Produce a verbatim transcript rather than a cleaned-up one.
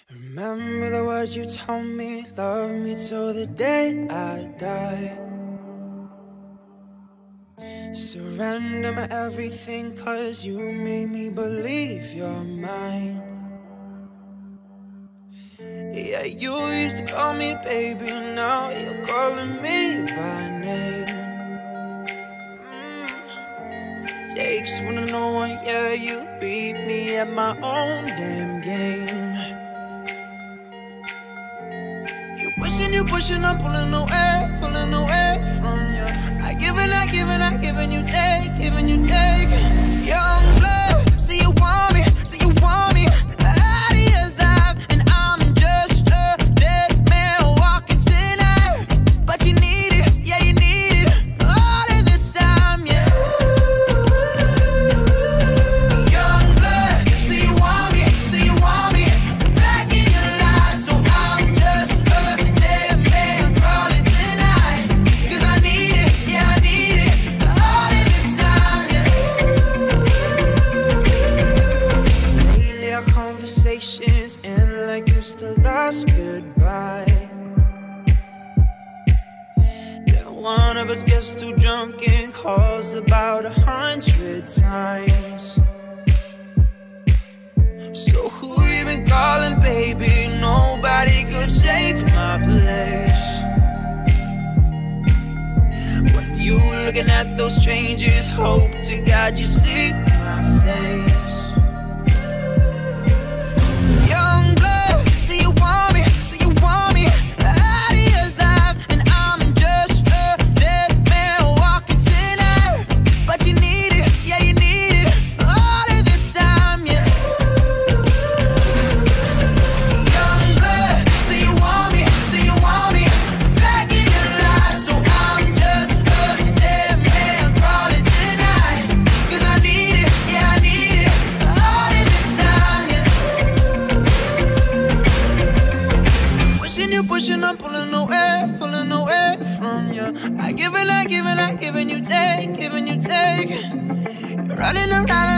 Remember the words you told me, love me till the day I die. Surrender my everything, cause you made me believe you're mine. Yeah, you used to call me baby, now you're calling me by name. mm. Takes one to know one, yeah, you beat me at my own damn game. You pushing, you pushing, I'm pulling away, pulling away from you. I give and I give and I give and you take, giving you take. Youngblood, see you want me, see you want me out of your life, and I'm just a dead man walking tonight. But you need it, yeah you need it, all of this time, yeah. Youngblood, see you want me, see you want me back in your life, so I'm just a dead man crawling tonight. Cause I need it, yeah I need it, all of this time, yeah. Lately our conversations end like it's the last goodbye. Yeah, one of us gets too drunk and calls about a hundred times. So who you been calling, baby? Nobody could take my place. When you looking at those strangers, hope to God you see my face. Youngblood, see you want me, see you want me out of your life, and I'm just a dead man walking tonight. But you need it, yeah you need it, all of this time, yeah. Youngblood, see you want me, see you want me back in your life, so I'm just a dead man crawling tonight. Cause I need it, yeah I need it, all of this time, yeah. Pushing you, pushing, I'm pulling away, pulling away from you. I give and I give and I give and you take, give and you take. You're running around